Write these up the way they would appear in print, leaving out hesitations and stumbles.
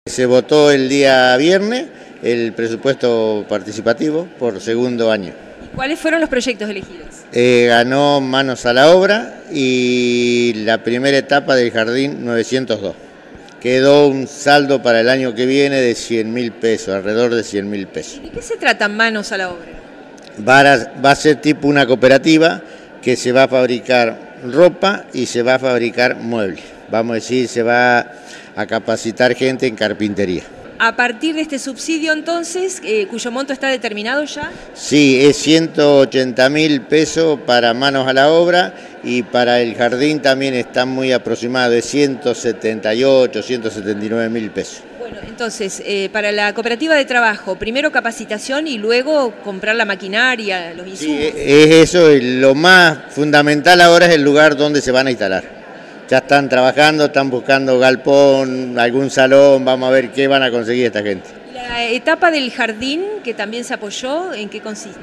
Se votó el día viernes el presupuesto participativo por segundo año. ¿Cuáles fueron los proyectos elegidos? Ganó Manos a la Obra y la primera etapa del Jardín 902. Quedó un saldo para el año que viene de 100.000 pesos, alrededor de 100.000 pesos. ¿De qué se trata Manos a la Obra? Va a ser tipo una cooperativa que se va a fabricar ropa y se va a fabricar muebles. Vamos a decir, se va a capacitar gente en carpintería. A partir de este subsidio, entonces, cuyo monto está determinado ya. Sí, es 180.000 pesos para Manos a la Obra y para el jardín también está muy aproximado, es 178, 179.000 pesos. Bueno, entonces, para la cooperativa de trabajo, primero capacitación y luego comprar la maquinaria, los insumos. Sí, es eso, lo más fundamental ahora es el lugar donde se van a instalar. Ya están trabajando, están buscando galpón, algún salón, vamos a ver qué van a conseguir esta gente. La etapa del jardín, que también se apoyó, ¿en qué consiste?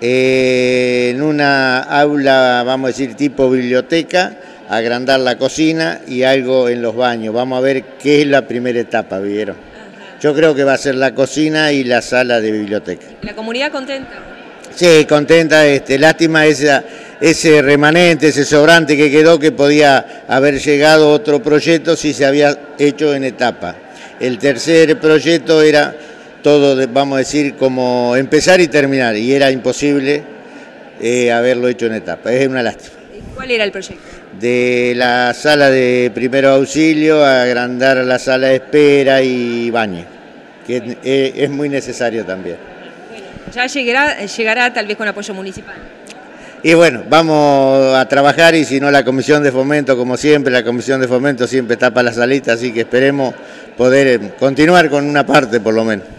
En una aula, vamos a decir, tipo biblioteca, agrandar la cocina y algo en los baños. Vamos a ver qué es la primera etapa, ¿vieron? Ajá. Yo creo que va a ser la cocina y la sala de biblioteca. ¿La comunidad contenta? Sí, contenta, lástima ese remanente, ese sobrante que quedó, que podía haber llegado otro proyecto si se había hecho en etapa. El tercer proyecto era todo, vamos a decir, como empezar y terminar, y era imposible haberlo hecho en etapa, es una lástima. ¿Cuál era el proyecto? De la sala de primero auxilio a agrandar la sala de espera y baño, que es muy necesario también. Ya llegará tal vez con apoyo municipal. Y bueno, vamos a trabajar y si no la Comisión de Fomento, como siempre, la Comisión de Fomento siempre tapa la salita, así que esperemos poder continuar con una parte por lo menos.